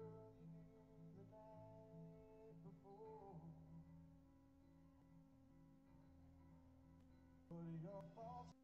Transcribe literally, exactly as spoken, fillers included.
girl you knew the night before. What are your thoughts?